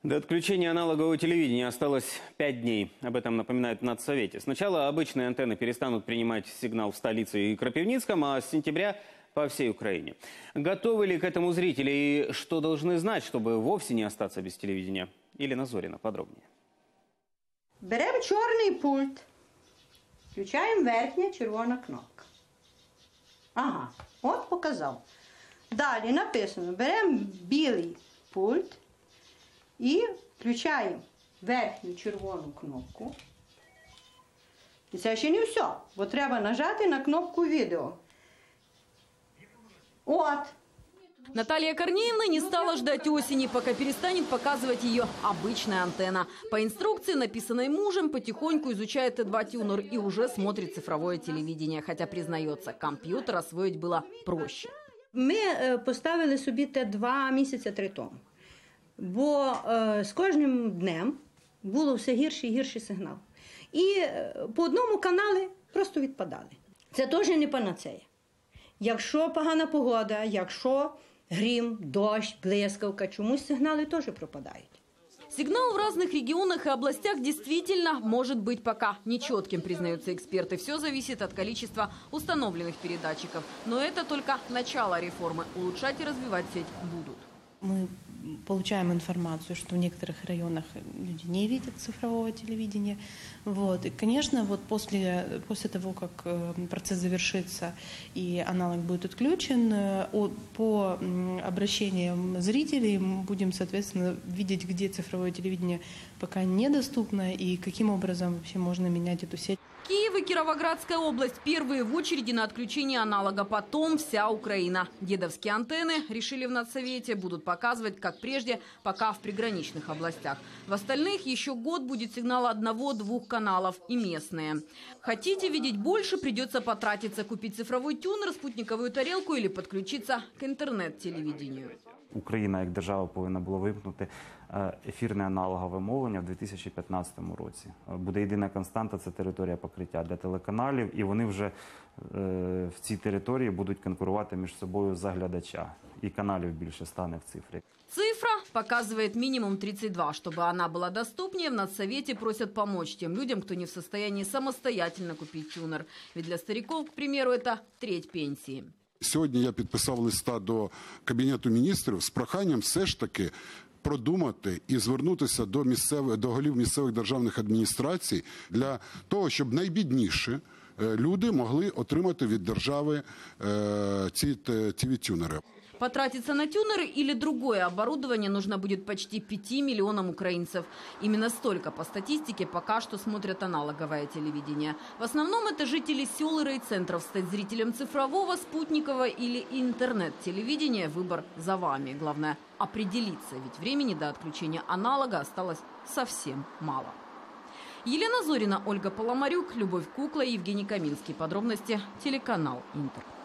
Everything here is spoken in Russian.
До отключения аналогового телевидения осталось 5 дней. Об этом напоминают в Нацсовете. Сначала обычные антенны перестанут принимать сигнал в столице и Крапивницком, а с сентября по всей Украине. Готовы ли к этому зрители и что должны знать, чтобы вовсе не остаться без телевидения? Елена Зорина подробнее. Беремо чорний пульт, включаємо верхня червона кнопка. Ага, от показав. Далі написано, беремо білий пульт і включаємо верхню червону кнопку. І це ще не все, бо треба нажати на кнопку відео. От. Наталья Корнеевна не стала ждать осени, пока перестанет показывать ее обычная антенна. По инструкции, написанной мужем, потихоньку изучает Т2 тюнер и уже смотрит цифровое телевидение. Хотя, признается, компьютер освоить было проще. Ми поставили собі Т2 місяця 3 тому. Бо з кожним днем було все гірший і гірший сигнал. І по одному каналі просто відпадали. Це теж не панацея. Якщо погана погода, якщо грім, дощ, блискавка, чомусь сигнали теж пропадають. Сигнал в разных регионах и областях действительно может быть пока нечетким, признаются эксперты. Все зависит от количества установленных передатчиков. Но это только начало реформы. Улучшать и развивать сеть будут. Мы получаем информацию, что в некоторых районах люди не видят цифрового телевидения. Вот. И, конечно, вот после того, как процесс завершится и аналог будет отключен, по обращениям зрителей мы будем, соответственно, видеть, где цифровое телевидение пока недоступно и каким образом вообще можно менять эту сеть. Киев и Кировоградская область первые в очереди на отключение аналога, потом вся Украина. Дедовские антенны, решили в Нацсовете, будут показывать, как прежде, пока в приграничных областях. В остальных еще год будет сигнал 1-2 каналов и местные. Хотите видеть больше, придется потратиться, купить цифровой тюнер, спутниковую тарелку или подключиться к интернет-телевидению. Україна як держава повинна була вимкнути ефірне аналогове мовлення в 2015 році. Буде єдина константа – це територія покриття для телеканалів, і вони вже в цій території будуть конкурувати між собою за глядача. І каналів більше стане в цифрі. Цифра показывает минимум 32. Чтобы она была доступнее, в Нацсовете просят помочь тем людям, кто не в состоянии самостоятельно купить тюнер. Ведь для стариков, к примеру, это треть пенсии. Сьогодні я підписав листа до Кабінету міністрів з проханням все ж таки продумати і звернутися до голів місцевих державних адміністрацій для того, щоб найбідніші люди могли отримати від держави ці ТВ-тюнери. Потратиться на тюнеры или другое оборудование нужно будет почти 5 миллионам украинцев. Именно столько, по статистике, пока что смотрят аналоговое телевидение. В основном это жители сел и райцентров. Стать зрителем цифрового, спутникового или интернет-телевидения – выбор за вами. Главное – определиться, ведь времени до отключения аналога осталось совсем мало. Елена Зорина, Ольга Поломарюк, Любовь Кукла и Евгений Каминский. Подробности телеканал Интер.